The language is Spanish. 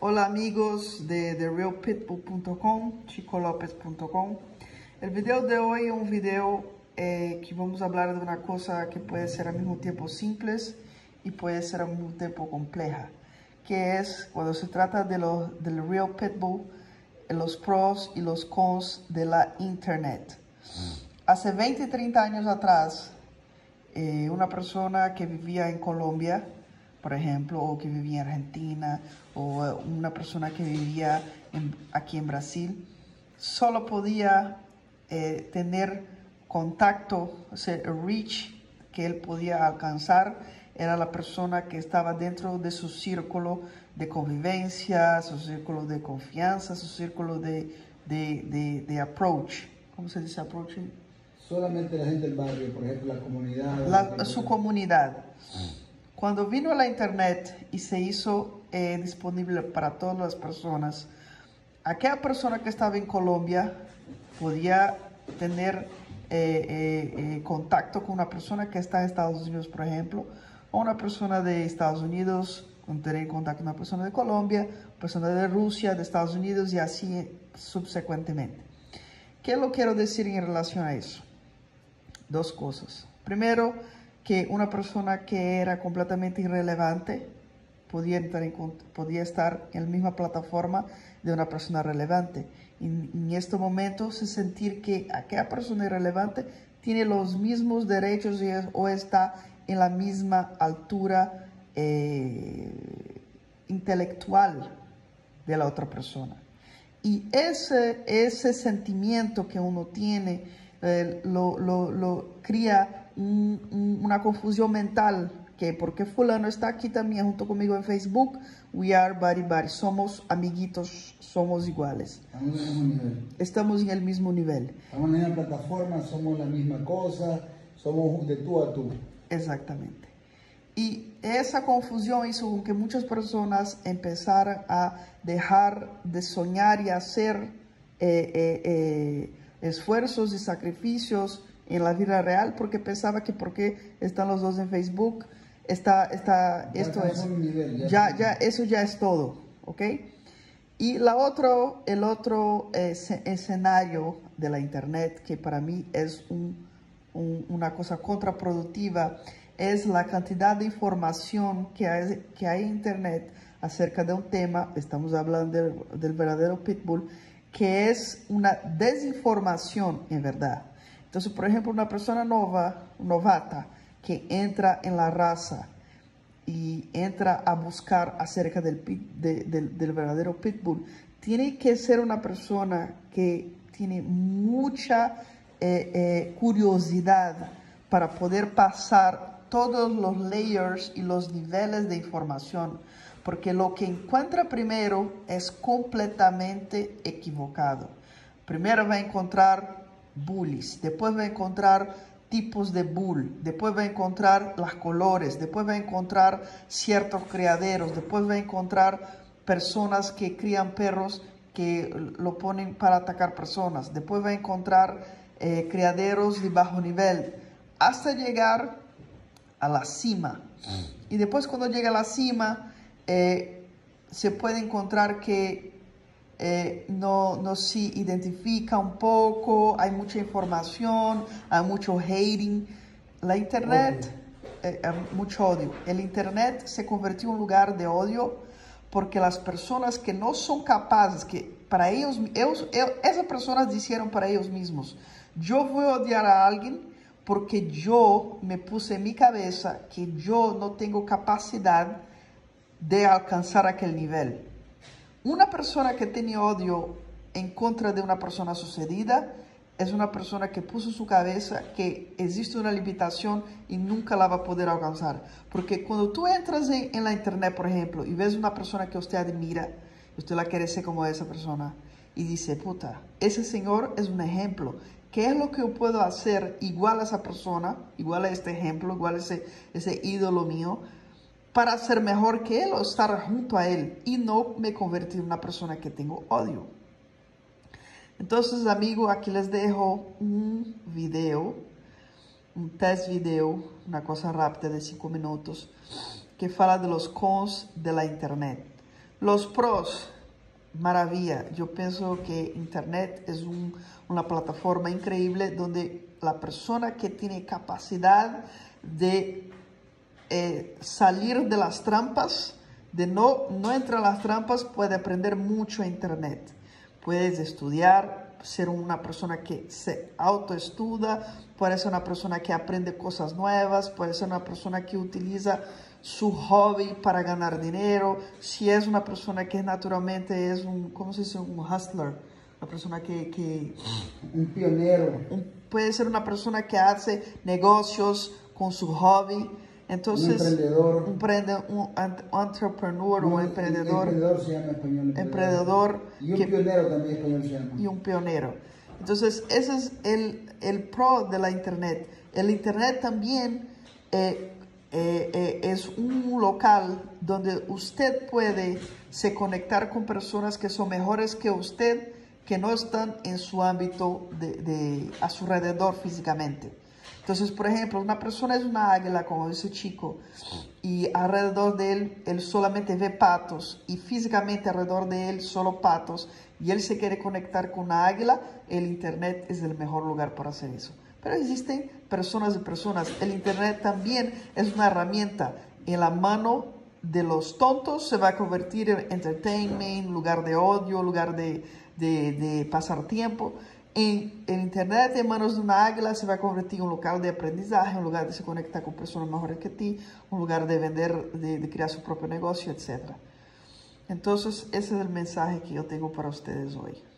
Hola amigos de TheRealPitbull.com, chicolopez.com. El video de hoy es un video que vamos a hablar de una cosa que puede ser al mismo tiempo simple y puede ser al mismo tiempo compleja, que es cuando se trata de del Real Pitbull, los pros y los cons de la internet. Hace 20 y 30 años atrás, una persona que vivía en Colombia, por ejemplo, o que vivía en Argentina, o una persona que vivía aquí en Brasil, solo podía tener contacto, o sea, el reach que él podía alcanzar era la persona que estaba dentro de su círculo de convivencia, su círculo de confianza, su círculo de approach. ¿Cómo se dice approach? Solamente la gente del barrio, por ejemplo, la comunidad. Su comunidad. Cuando vino la internet y se hizo disponible para todas las personas, aquella persona que estaba en Colombia podía tener contacto con una persona que está en Estados Unidos, por ejemplo, o una persona de Estados Unidos, tener contacto con una persona de Colombia, persona de Rusia, de Estados Unidos y así subsecuentemente. ¿Qué lo quiero decir en relación a eso? Dos cosas. Primero, que una persona que era completamente irrelevante podía estar en la misma plataforma de una persona relevante. En este momento, se sentir que aquella persona irrelevante tiene los mismos derechos o está en la misma altura intelectual de la otra persona. Y ese sentimiento que uno tiene lo crea una confusión mental, que porque fulano está aquí también junto conmigo en Facebook, we are buddy, somos amiguitos, somos iguales. Estamos en el mismo nivel. Estamos en la misma plataforma, somos la misma cosa, somos de tú a tú. Exactamente. Y esa confusión hizo con que muchas personas empezaran a dejar de soñar y hacer esfuerzos y sacrificios en la vida real porque pensaba que porque están los dos en Facebook, eso ya es todo, ¿ok? Y el otro escenario de la internet que para mí es una cosa contraproductiva es la cantidad de información que hay en internet acerca de un tema. Estamos hablando del verdadero pitbull, que es una desinformación en verdad. Entonces, por ejemplo, una persona novata que entra en la raza y entra a buscar acerca del verdadero pitbull, tiene que ser una persona que tiene mucha curiosidad para poder pasar todos los layers y los niveles de información, porque lo que encuentra primero es completamente equivocado. Primero va a encontrar bullies, después va a encontrar tipos de bull, después va a encontrar los colores, después va a encontrar ciertos criaderos, después va a encontrar personas que crían perros que lo ponen para atacar personas, después va a encontrar criaderos de bajo nivel, hasta llegar a la cima. Y después cuando llega a la cima, se puede encontrar que no se identifica un poco, hay mucha información, hay mucho hating. La internet, mucho odio. El internet se convirtió en un lugar de odio porque las personas que no son capaces, que para esas personas dijeron para ellos mismos, yo voy a odiar a alguien porque yo me puse en mi cabeza que yo no tengo capacidad de alcanzar aquel nivel. Una persona que tiene odio en contra de una persona sucedida es una persona que puso en su cabeza que existe una limitación y nunca la va a poder alcanzar. Porque cuando tú entras en la internet, por ejemplo, y ves una persona que usted admira, usted la quiere ser como esa persona, y dice, puta, ese señor es un ejemplo. ¿Qué es lo que yo puedo hacer igual a esa persona, igual a este ejemplo, igual a ese ídolo mío, para ser mejor que él o estar junto a él y no me convertir en una persona que tengo odio? Entonces, amigos, aquí les dejo un video, un test video, una cosa rápida de 5 minutos, que fala de los cons de la internet. Los pros, maravilla. Yo pienso que Internet es una plataforma increíble donde la persona que tiene capacidad de salir de las trampas, de no entrar a las trampas, puede aprender mucho a Internet. Puedes estudiar, ser una persona que se autoestudia, puede ser una persona que aprende cosas nuevas, puede ser una persona que utiliza su hobby para ganar dinero. Si es una persona que naturalmente es ¿cómo se dice? Un hustler, una persona que un pionero. Puede ser una persona que hace negocios con su hobby. Entonces, un entrepreneur o emprendedor. Emprendedor se llama español. Emprendedor. Y un pionero también español se llama. Y un pionero. Entonces, ese es el pro de la Internet. El Internet también es un local donde usted puede se conectar con personas que son mejores que usted, que no están en su ámbito a su alrededor físicamente. Entonces, por ejemplo, una persona es una águila, como ese chico, y alrededor de él solamente ve patos, y físicamente alrededor de él solo patos, y él se quiere conectar con una águila. El Internet es el mejor lugar para hacer eso. Pero existen personas y personas. El Internet también es una herramienta. En la mano de los tontos se va a convertir en entertainment, lugar de odio, lugar de pasar tiempo. En el Internet, en manos de una águila, se va a convertir en un local de aprendizaje, un lugar de se conectar con personas mejores que ti, un lugar de vender, de crear su propio negocio, etc. Entonces, ese es el mensaje que yo tengo para ustedes hoy.